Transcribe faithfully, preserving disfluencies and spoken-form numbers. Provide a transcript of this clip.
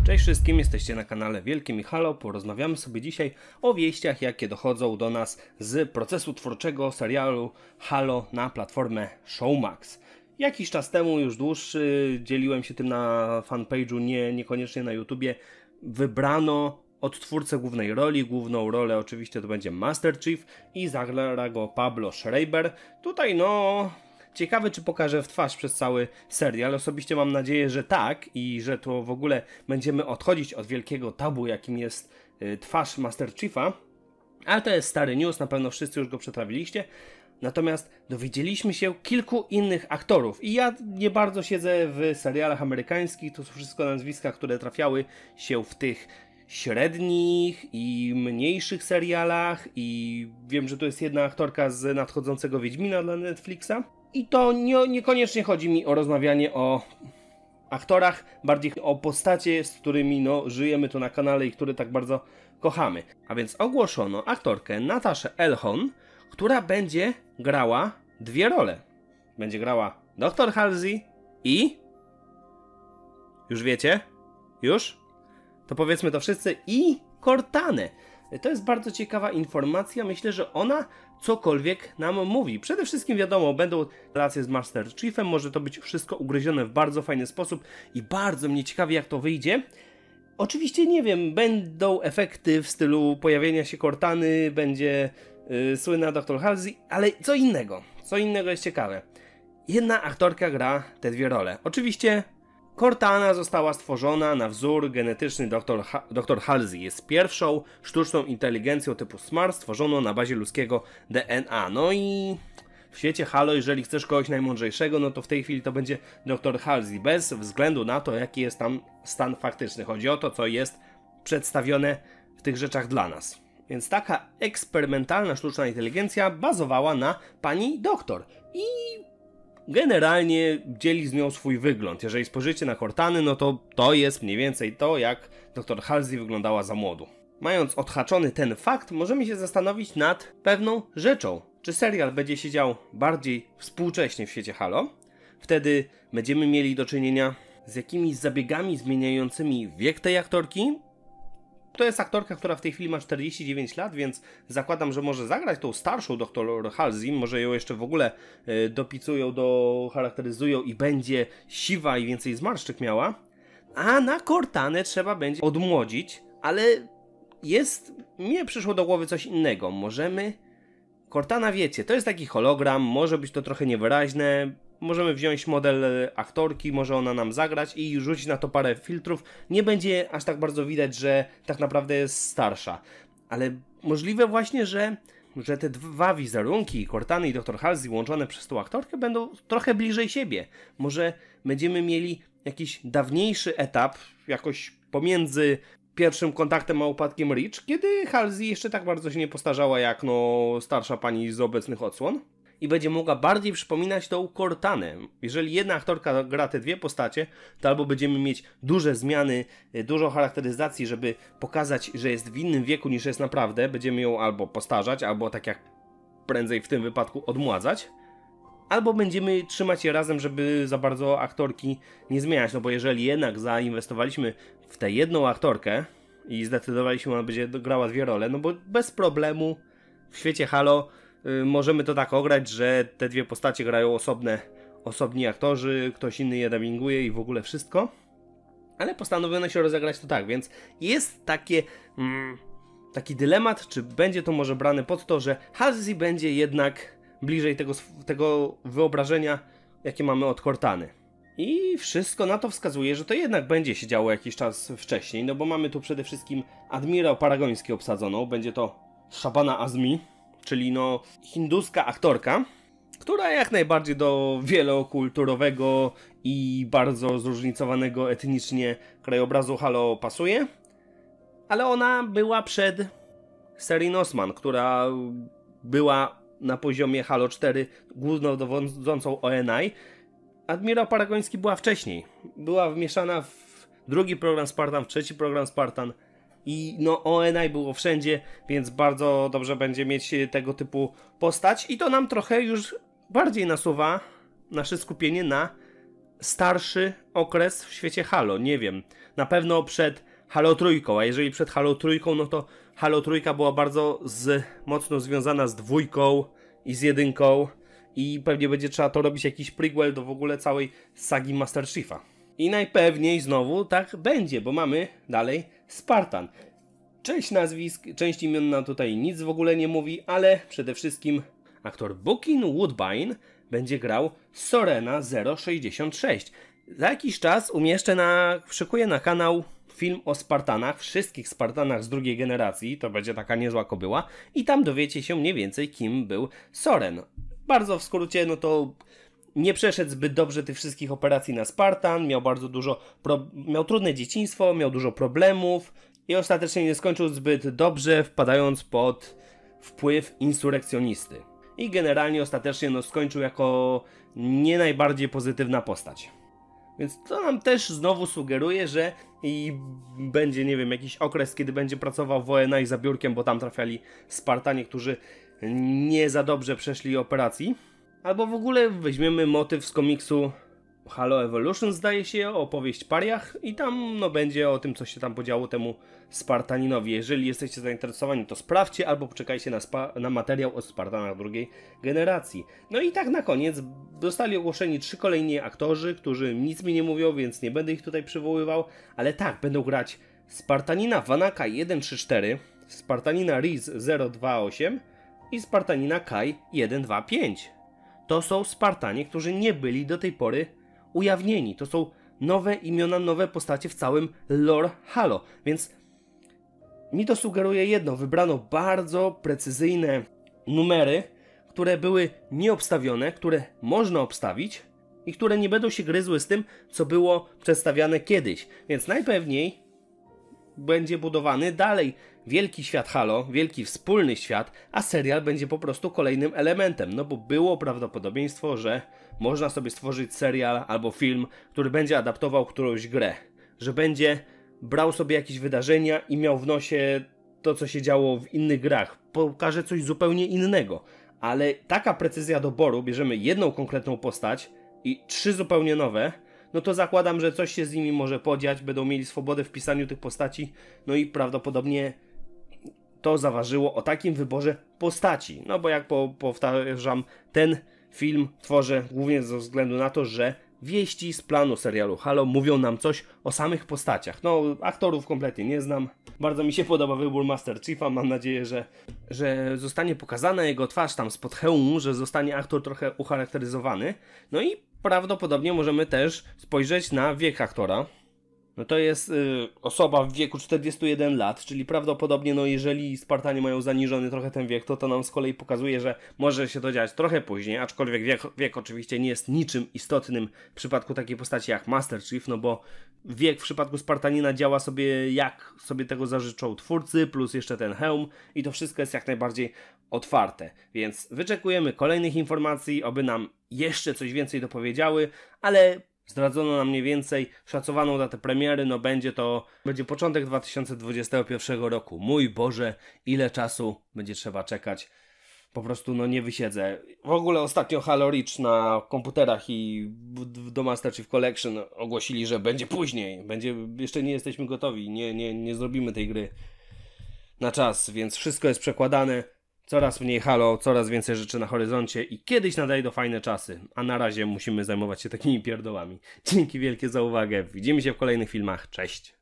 Cześć wszystkim, jesteście na kanale Wielkie Michalo. Porozmawiamy sobie dzisiaj o wieściach, jakie dochodzą do nas z procesu twórczego serialu Halo na platformę Showmax. Jakiś czas temu, już dłuższy, dzieliłem się tym na fanpage'u, nie, niekoniecznie na YouTubie. Wybrano odtwórcę głównej roli. Główną rolę oczywiście to będzie Master Chief i zagra go Pablo Schreiber. Tutaj no... Ciekawe, czy pokażę w twarz przez cały serial. Osobiście mam nadzieję, że tak i że to w ogóle będziemy odchodzić od wielkiego tabu, jakim jest y, twarz Master Chiefa. Ale to jest stary news, na pewno wszyscy już go przetrawiliście. Natomiast dowiedzieliśmy się kilku innych aktorów. I ja nie bardzo siedzę w serialach amerykańskich. To są wszystko nazwiska, które trafiały się w tych średnich i mniejszych serialach. I wiem, że to jest jedna aktorka z nadchodzącego Wiedźmina dla Netflixa. I to nie, niekoniecznie chodzi mi o rozmawianie o aktorach, bardziej o postacie, z którymi no, żyjemy tu na kanale i które tak bardzo kochamy. A więc ogłoszono aktorkę Nataszę Elhon, która będzie grała dwie role. Będzie grała doktor Halsey i... Już wiecie? Już? To powiedzmy to wszyscy. I Cortanę. To jest bardzo ciekawa informacja. Myślę, że ona cokolwiek nam mówi. Przede wszystkim wiadomo, będą relacje z Master Chiefem. Może to być wszystko ugryzione w bardzo fajny sposób i bardzo mnie ciekawi, jak to wyjdzie. Oczywiście nie wiem, będą efekty w stylu pojawienia się Cortany, będzie yy, słynna doktor Halsey, ale co innego. Co innego jest ciekawe. Jedna aktorka gra te dwie role. Oczywiście Cortana została stworzona na wzór genetyczny doktor Ha- doktor Halsey. Jest pierwszą sztuczną inteligencją typu Smart stworzoną na bazie ludzkiego D N A. No i w świecie Halo, jeżeli chcesz kogoś najmądrzejszego, no to w tej chwili to będzie doktor Halsey. Bez względu na to, jaki jest tam stan faktyczny. Chodzi o to, co jest przedstawione w tych rzeczach dla nas. Więc taka eksperymentalna sztuczna inteligencja bazowała na pani doktor. I generalnie dzieli z nią swój wygląd. Jeżeli spojrzycie na Cortany, no to to jest mniej więcej to, jak doktor Halsey wyglądała za młodu. Mając odhaczony ten fakt, możemy się zastanowić nad pewną rzeczą. Czy serial będzie się dział bardziej współcześnie w świecie Halo? Wtedy będziemy mieli do czynienia z jakimiś zabiegami zmieniającymi wiek tej aktorki. To jest aktorka, która w tej chwili ma czterdzieści dziewięć lat, więc zakładam, że może zagrać tą starszą doktor Halsey, może ją jeszcze w ogóle y, dopicują, docharakteryzują i będzie siwa i więcej zmarszczek miała. A na Cortanę trzeba będzie odmłodzić, ale jest, mnie przyszło do głowy coś innego. Możemy... Cortana, wiecie, to jest taki hologram, może być to trochę niewyraźne. Możemy wziąć model aktorki, może ona nam zagrać i rzucić na to parę filtrów. Nie będzie aż tak bardzo widać, że tak naprawdę jest starsza. Ale możliwe właśnie, że, że te dwa wizerunki, Cortany i doktor Halsey łączone przez tą aktorkę, będą trochę bliżej siebie. Może będziemy mieli jakiś dawniejszy etap, jakoś pomiędzy pierwszym kontaktem a upadkiem Reach, kiedy Halsey jeszcze tak bardzo się nie postarzała jak no starsza pani z obecnych odsłon. I będzie mogła bardziej przypominać tą Cortanę. Jeżeli jedna aktorka gra te dwie postacie, to albo będziemy mieć duże zmiany, dużo charakteryzacji, żeby pokazać, że jest w innym wieku niż jest naprawdę. Będziemy ją albo postarzać, albo tak jak prędzej w tym wypadku odmładzać. Albo będziemy trzymać je razem, żeby za bardzo aktorki nie zmieniać. No bo jeżeli jednak zainwestowaliśmy w tę jedną aktorkę i zdecydowaliśmy, że ona będzie grała dwie role, no bo bez problemu w świecie Halo możemy to tak ograć, że te dwie postacie grają osobne, osobni aktorzy, ktoś inny je dubbinguje i w ogóle wszystko. Ale postanowiono się rozegrać to tak, więc jest takie, mm, taki dylemat, czy będzie to może brane pod to, że Halsey będzie jednak bliżej tego, tego wyobrażenia, jakie mamy od Cortany. I wszystko na to wskazuje, że to jednak będzie się działo jakiś czas wcześniej, no bo mamy tu przede wszystkim admirał Paragoński obsadzoną, będzie to Shabana Azmi, czyli no hinduska aktorka, która jak najbardziej do wielokulturowego i bardzo zróżnicowanego etnicznie krajobrazu Halo pasuje. Ale ona była przed Serin Osman, która była na poziomie Halo cztery głównodowodzącą O N I. Admirał Paragoński była wcześniej. Była wmieszana w drugi program Spartan, w trzeci program Spartan. I no O N I było wszędzie, więc bardzo dobrze będzie mieć tego typu postać. I to nam trochę już bardziej nasuwa nasze skupienie na starszy okres w świecie Halo, nie wiem. Na pewno przed Halo trójką, a jeżeli przed Halo trójką, no to Halo trójka była bardzo z, mocno związana z dwójką i z jedynką i pewnie będzie trzeba to robić jakiś prequel do w ogóle całej sagi Master Chiefa. I najpewniej znowu tak będzie, bo mamy dalej Spartan. Część nazwisk, część imion nam tutaj nic w ogóle nie mówi, ale przede wszystkim aktor Bokeem Woodbine będzie grał Sorena zero sześćdziesiąt sześć. Za jakiś czas umieszczę na, szykuję na kanał film o Spartanach, wszystkich Spartanach z drugiej generacji, to będzie taka niezła kobyła i tam dowiecie się mniej więcej kim był Soren. Bardzo w skrócie, no to nie przeszedł zbyt dobrze tych wszystkich operacji na Spartan, miał bardzo dużo, pro... miał trudne dzieciństwo, miał dużo problemów i ostatecznie nie skończył zbyt dobrze, wpadając pod wpływ insurekcjonisty. I generalnie ostatecznie no, skończył jako nie najbardziej pozytywna postać. Więc to nam też znowu sugeruje, że i będzie, nie wiem, jakiś okres, kiedy będzie pracował w O N I za biurkiem, bo tam trafiali Spartanie, którzy nie za dobrze przeszli operacji. Albo w ogóle weźmiemy motyw z komiksu Halo Evolution, zdaje się, o opowieść pariach i tam no będzie o tym, co się tam podziało temu Spartaninowi. Jeżeli jesteście zainteresowani, to sprawdźcie albo poczekajcie na, na materiał o Spartanach drugiej generacji. No i tak na koniec zostali ogłoszeni trzy kolejni aktorzy, którzy nic mi nie mówią, więc nie będę ich tutaj przywoływał, ale tak, będą grać Spartanina Vanaka jeden trzy cztery, Spartanina Riz zero dwa osiem i Spartanina Kai jeden dwa pięć. To są Spartanie, którzy nie byli do tej pory ujawnieni. To są nowe imiona, nowe postacie w całym lore Halo. Więc mi to sugeruje jedno. Wybrano bardzo precyzyjne numery, które były nieobstawione, które można obstawić i które nie będą się gryzły z tym, co było przedstawiane kiedyś. Więc najpewniej będzie budowany dalej wielki świat Halo, wielki wspólny świat, a serial będzie po prostu kolejnym elementem, no bo było prawdopodobieństwo, że można sobie stworzyć serial albo film, który będzie adaptował którąś grę, że będzie brał sobie jakieś wydarzenia i miał w nosie to, co się działo w innych grach, pokaże coś zupełnie innego, ale taka precyzja doboru, bierzemy jedną konkretną postać i trzy zupełnie nowe, no to zakładam, że coś się z nimi może podziać, będą mieli swobodę w pisaniu tych postaci, no i prawdopodobnie to zaważyło o takim wyborze postaci. No bo jak po, powtarzam, ten film tworzę głównie ze względu na to, że wieści z planu serialu Halo mówią nam coś o samych postaciach. No, aktorów kompletnie nie znam. Bardzo mi się podoba wybór Master Chiefa. Mam nadzieję, że, że zostanie pokazana jego twarz tam spod hełmu, że zostanie aktor trochę ucharakteryzowany. No i prawdopodobnie możemy też spojrzeć na wiek aktora. No to jest y, osoba w wieku czterdziestu jeden lat, czyli prawdopodobnie, no jeżeli Spartanie mają zaniżony trochę ten wiek, to to nam z kolei pokazuje, że może się to dziać trochę później, aczkolwiek wiek, wiek oczywiście nie jest niczym istotnym w przypadku takiej postaci jak Master Chief, no bo wiek w przypadku Spartanina działa sobie jak sobie tego zażyczą twórcy, plus jeszcze ten hełm i to wszystko jest jak najbardziej otwarte, więc wyczekujemy kolejnych informacji, oby nam jeszcze coś więcej dopowiedziały, ale zdradzono nam mniej więcej szacowaną datę premiery, no będzie to, będzie początek dwa tysiące dwudziestego pierwszego roku. Mój Boże, ile czasu będzie trzeba czekać. Po prostu no nie wysiedzę. W ogóle ostatnio Halo Reach na komputerach i do Master Chief Collection ogłosili, że będzie później. Będzie, jeszcze nie jesteśmy gotowi, nie, nie, nie zrobimy tej gry na czas, więc wszystko jest przekładane. Coraz mniej Halo, coraz więcej rzeczy na horyzoncie i kiedyś nadejdą fajne czasy, a na razie musimy zajmować się takimi pierdołami. Dzięki wielkie za uwagę, widzimy się w kolejnych filmach, cześć!